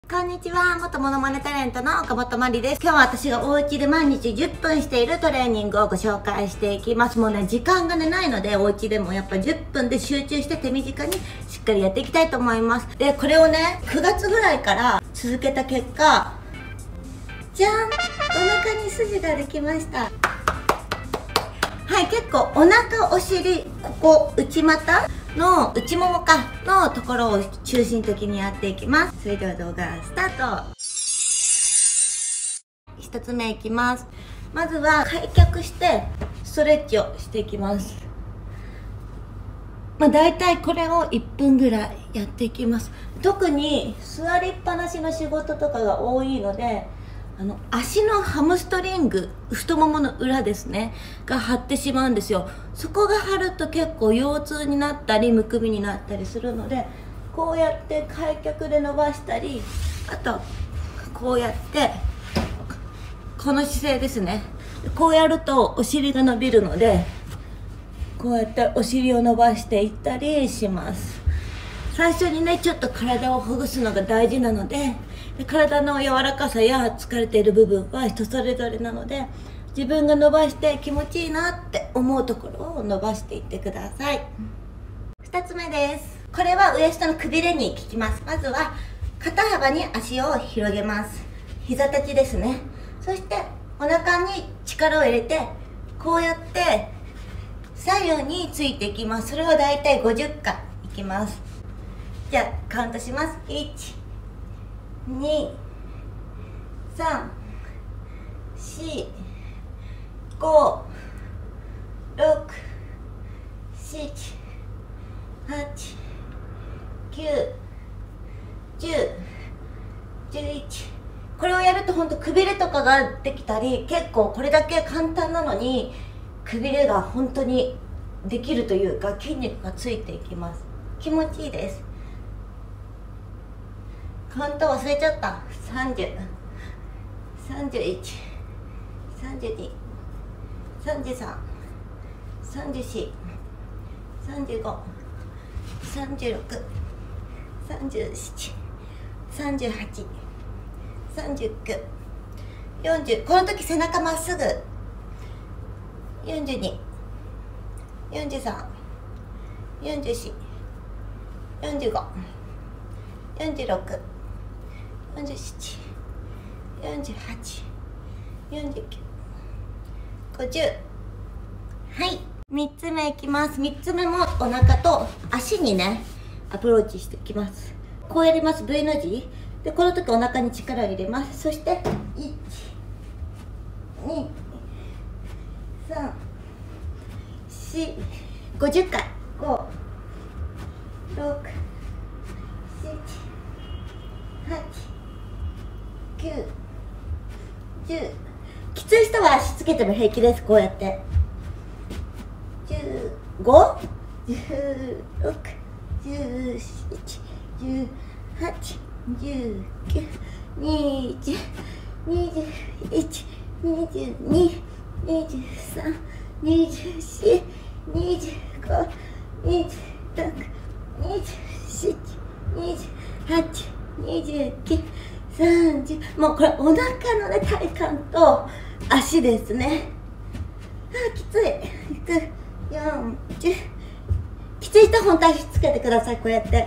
こんにちは、元モノマネタレントの岡本真理です。今日は私がお家で毎日10分しているトレーニングをご紹介していきます。もうね、時間がね、ないので、お家でもやっぱ10分で集中して手短にしっかりやっていきたいと思います。で、これをね、9月ぐらいから続けた結果、じゃん！お腹に筋ができました。はい、結構お腹、お尻、ここ、内股の内ももかのところを中心的にやっていきます。それでは動画スタート。1つ目いきます。まずは開脚してストレッチをしていきます。だいたいこれを1分ぐらいやっていきます。特に座りっぱなしの仕事とかが多いので、足のハムストリング、太ももの裏ですねが張ってしまうんですよ。そこが張ると結構腰痛になったりむくみになったりするので、こうやって開脚で伸ばしたり、あとこうやってこの姿勢ですね。こうやるとお尻が伸びるので、こうやってお尻を伸ばしていったりします。最初にね、ちょっと体をほぐすのが大事なので、体の柔らかさや疲れている部分は人それぞれなので、自分が伸ばして気持ちいいなって思うところを伸ばしていってください。2つ目です。これはウエストのくびれに効きます。まずは肩幅に足を広げます。膝立ちですね。そしてお腹に力を入れて、こうやって左右についていきます。それをだいたい50回いきます。じゃあカウントします。1、2、3、4、5、6、7、8、9、10、11。これをやるとほんとくびれとかができたり、結構これだけ簡単なのにくびれが本当にできるというか、筋肉がついていきます。気持ちいいです。カウント忘れちゃった。30、31、32、33、34、35、36、37、38、39、40。この時背中まっすぐ。42、43、44、45、46、47、48、49、50。はい、3つ目いきます。3つ目もお腹と足にねアプローチしていきます。こうやります。 V の字で、この時お腹に力を入れます。そして1、2、3、4、50回。5、6、7、8、9、10。きつい人は足つけても平気です。こうやって15、16、17、18、19、20、21、22、23、24、25、26、27、28、29、30。もうこれお腹のね体幹と足ですね。きつい。40。きつい人は本当足つけてください。こうやって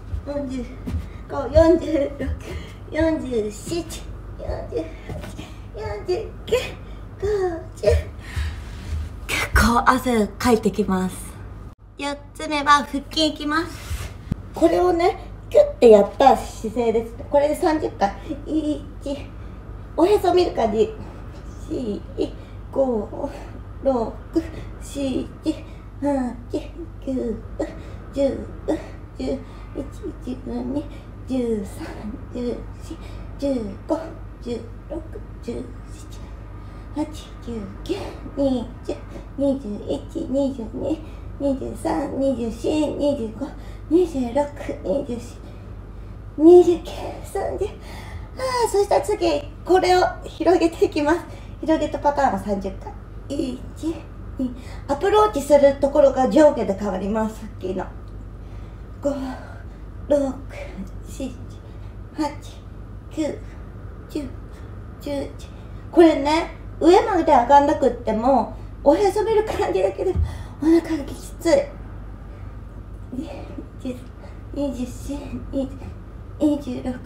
45、46、47、48、49、50。結構汗かいてきます。4つ目は腹筋いきます。これをねキュッてやった姿勢です。これで30回。1、おへそ見る感じ。4、5、6、7、8、9、10、11、12、13、14、15、16、17、18、19、20、21、22、23、24、25、26、27、29、30。そしたら次これを広げていきます。広げたパターンは30回。1、2、アプローチするところが上下で変わります。さっきの5、6、7、8、 9、10、11。これね、上まで上がんなくってもおへそ見る感じだけどお腹がきつい。24、26。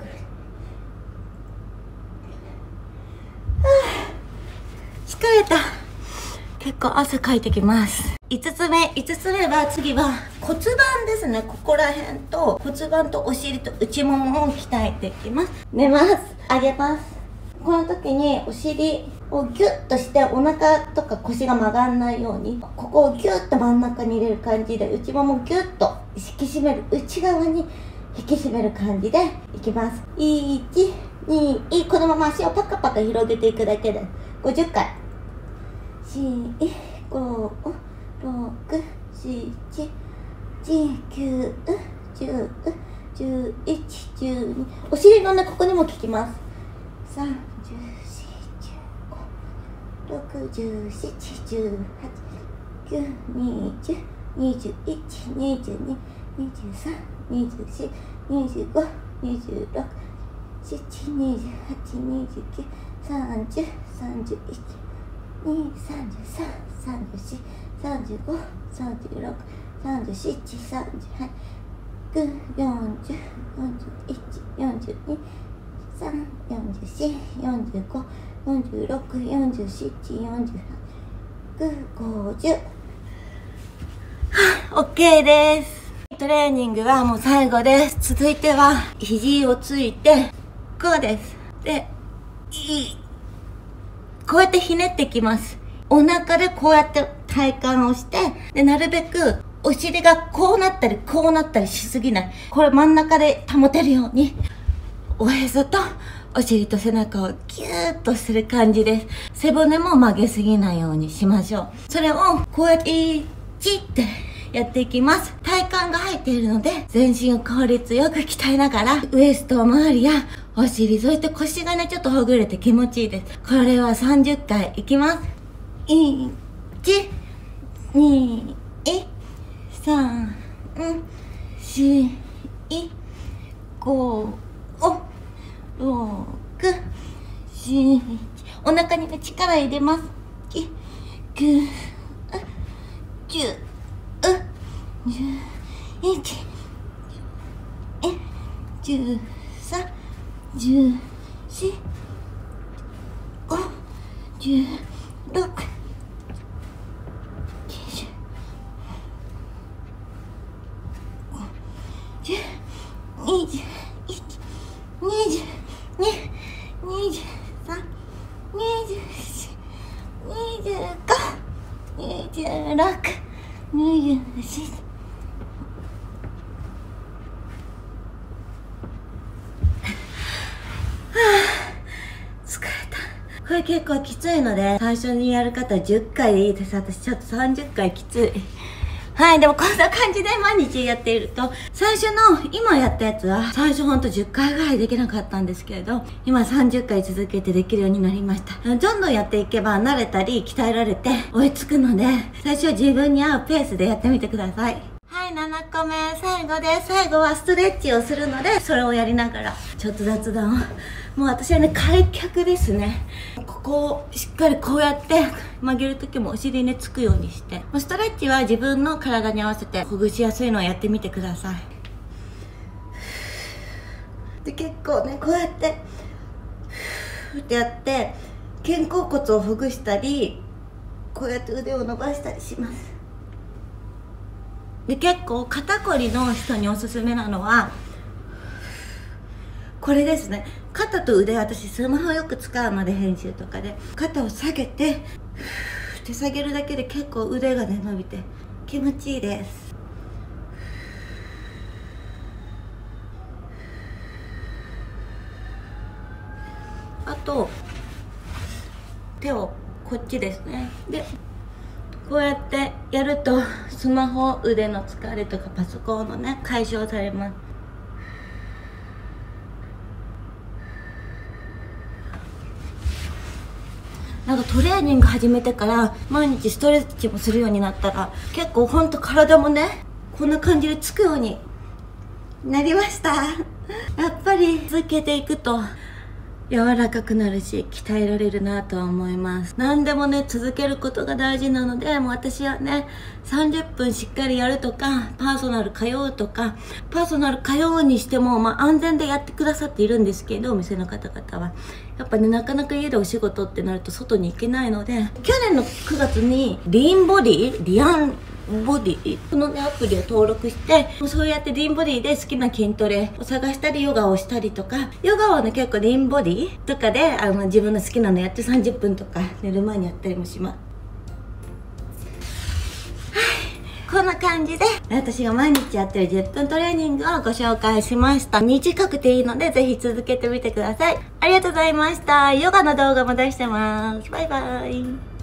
疲れた。結構汗かいてきます。5つ目は次は骨盤ですね。ここら辺と骨盤とお尻と内ももを鍛えていきます。寝ます。上げます。この時にお尻をギュッとしてお腹とか腰が曲がんないように、ここをギュッと真ん中に入れる感じで、内ももギュッと引き締める、内側に引き締める感じでいきます。1、2、このまま足をパカパカ広げていくだけで50回。4、5、6、7、8、9、10、11、12。お尻のね、ここにも効きます。34、15、16、17、18、9、20、21、22、23、24、25、26、7、28、29、30、31、2、33、34、35、36、37、38、9、40、41、42、3、44、45、46、47、48、50。OK です。トレーニングはもう最後です。続いては肘をついてこうです。で、こうやってひねってきます。お腹でこうやって体幹をして、で、なるべくお尻がこうなったりこうなったりしすぎない。これ真ん中で保てるように、おへそとお尻と背中をギューッとする感じです。背骨も曲げすぎないようにしましょう。それをこうやって1ってやっていきます。体幹が入っているので、全身を効率よく鍛えながら、ウエスト周りやお尻、そして腰がね、ちょっとほぐれて気持ちいいです。これは30回いきます。1、2、3、4、5、6、7、お腹にね、力入れます。9、10、11、13、14、15、16、20、21、22、23、24、25、26、27。疲れた。これ結構きついので、最初にやる方は10回でいいです。私ちょっと30回きつい。はい、でもこんな感じで毎日やっていると、最初の今やったやつは、最初ほんと10回ぐらいできなかったんですけれど、今30回続けてできるようになりました。どんどんやっていけば慣れたり鍛えられて追いつくので、最初は自分に合うペースでやってみてください。はい、7個目、最後です。最後はストレッチをするので、それをやりながら、ちょっと雑談を。もう私はね、開脚ですね。ここをしっかりこうやって曲げるときもお尻につくようにして。ストレッチは自分の体に合わせてほぐしやすいのをやってみてください。で、結構ね、こうやって、ってやって、肩甲骨をほぐしたり、こうやって腕を伸ばしたりします。で、結構肩こりの人におすすめなのはこれですね。肩と腕、私スマホよく使うので、編集とかで肩を下げてって下げるだけで結構腕がね伸びて気持ちいいです。あと手をこっちですね。でこうやってやるとスマホ、腕の疲れとかパソコンのね解消されます。なんかトレーニング始めてから毎日ストレッチもするようになったら結構ほんと体もねこんな感じでつくようになりました。やっぱり続けていくと柔らかくなるし鍛えられるなとは思います。何でもね続けることが大事なので、もう私はね30分しっかりやるとか、パーソナル通うとか、パーソナル通うにしても、安全でやってくださっているんですけど、お店の方々はやっぱねなかなか家でお仕事ってなると外に行けないので、去年の9月にリアンボディこのねアプリを登録して、そうやってリンボディで好きな筋トレを探したり、ヨガをしたりとか、ヨガはね結構リンボディとかで自分の好きなのやって30分とか寝る前にやったりもします。こんな感じで私が毎日やってる10分トレーニングをご紹介しました。短くていいのでぜひ続けてみてください。ありがとうございました。ヨガの動画も出してます。バイバイ。